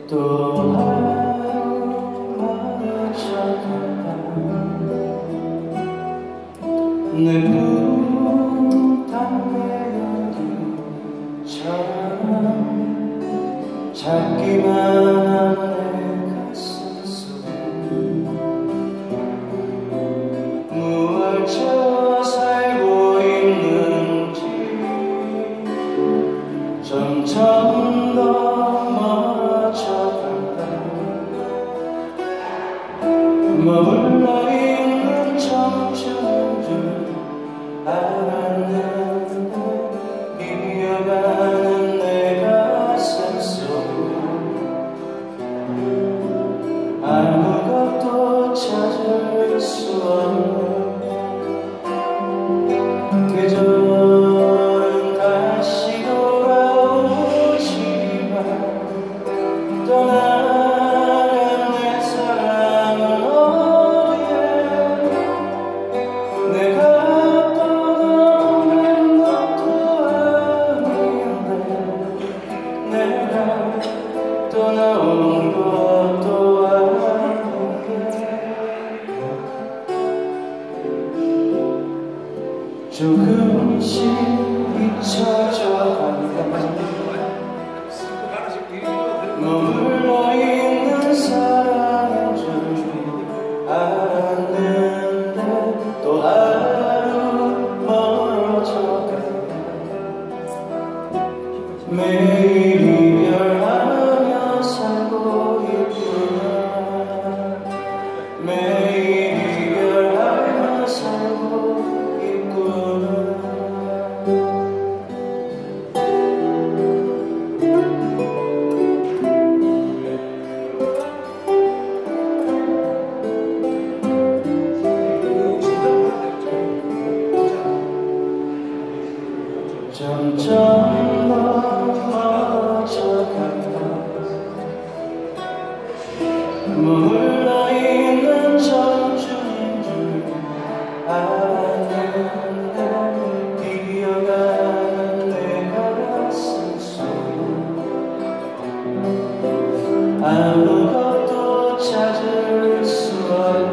또 하루 멀어져간다. 내 부탁 멜로디처럼 찾기만 한 내 가슴 속에 무얼 채워 살고 있는지 점점 더 멀어져간다. 머물러 있는 청춘인 줄 알았는데 비어가는 내 가슴 속 아무것도 찾을 수 없는 계절은 다시 돌아오지만 떠나간 내 사랑은 어디에 내가 떠나보낸 것도 아닌데 내가 떠나온 것도 조금씩 잊혀져 간다. 머물러 있는 사랑인 줄 알았는데 또 하루 멀어져 간다. 매일 이별하며 살고 있구나. 매일 이별하며 살고 점점 멀어져간다. 머물러 있는 청춘인 줄 알았는데 비어가는 내 가슴 속 아무것도 찾을 수 없는